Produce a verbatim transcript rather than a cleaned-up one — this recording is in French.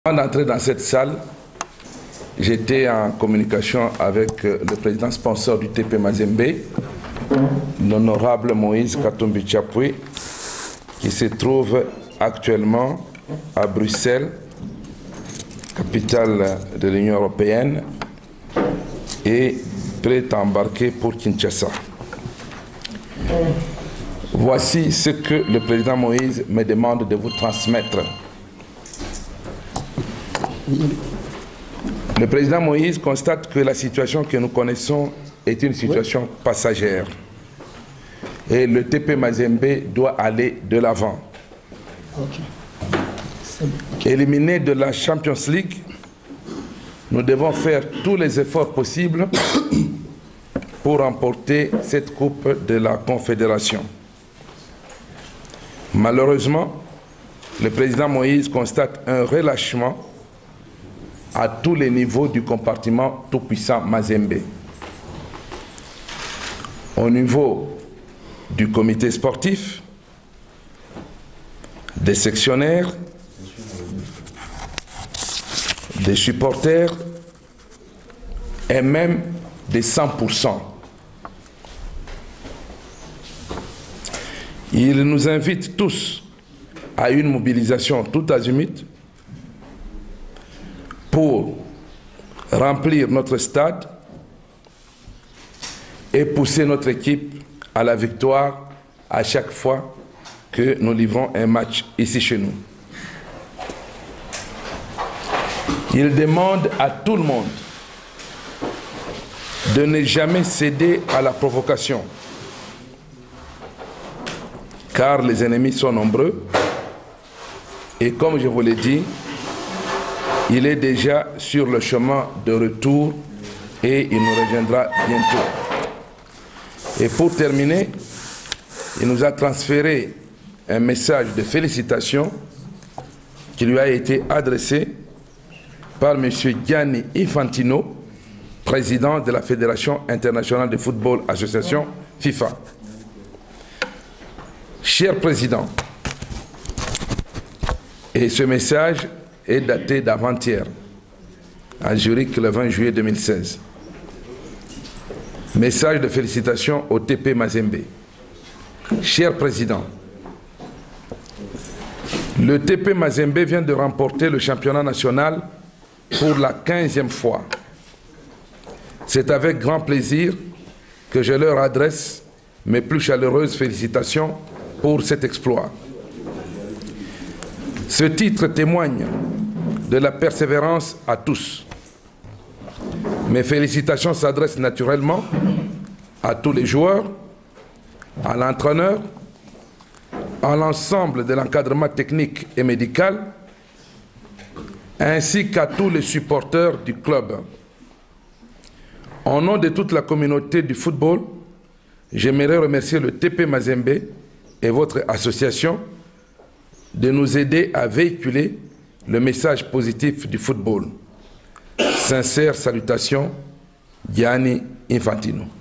Avant d'entrer dans cette salle, j'étais en communication avec le président sponsor du T P Mazembe, l'honorable Moïse Katumbi Chapwe, qui se trouve actuellement à Bruxelles, capitale de l'Union européenne, et prêt à embarquer pour Kinshasa. Voici ce que le président Moïse me demande de vous transmettre. Le président Moïse constate que la situation que nous connaissons est une situation passagère. Et le T P Mazembe doit aller de l'avant. Okay. Éliminé de la Champions League, nous devons faire tous les efforts possibles pour remporter cette Coupe de la Confédération. Malheureusement, le président Moïse constate un relâchement à tous les niveaux du compartiment tout-puissant Mazembe. Au niveau du comité sportif, des sectionnaires, des supporters et même des cent pour cent. Il nous invite tous à une mobilisation tout azimut pour remplir notre stade et pousser notre équipe à la victoire à chaque fois que nous livrons un match ici chez nous. Il demande à tout le monde de ne jamais céder à la provocation, car les ennemis sont nombreux et comme je vous l'ai dit, il est déjà sur le chemin de retour et il nous reviendra bientôt. Et pour terminer, il nous a transféré un message de félicitations qui lui a été adressé par M. Gianni Infantino, président de la Fédération internationale de football association FIFA. Cher président, et ce message est daté d'avant-hier, à Zurich le vingt juillet deux mille seize. Message de félicitations au T P Mazembe. Cher président, le T P Mazembe vient de remporter le championnat national pour la quinzième fois. C'est avec grand plaisir que je leur adresse mes plus chaleureuses félicitations pour cet exploit. Ce titre témoigne de la persévérance à tous. Mes félicitations s'adressent naturellement à tous les joueurs, à l'entraîneur, à l'ensemble de l'encadrement technique et médical, ainsi qu'à tous les supporters du club. Au nom de toute la communauté du football, j'aimerais remercier le T P Mazembe et votre association de nous aider à véhiculer le message positif du football. Sincères salutations, Gianni Infantino.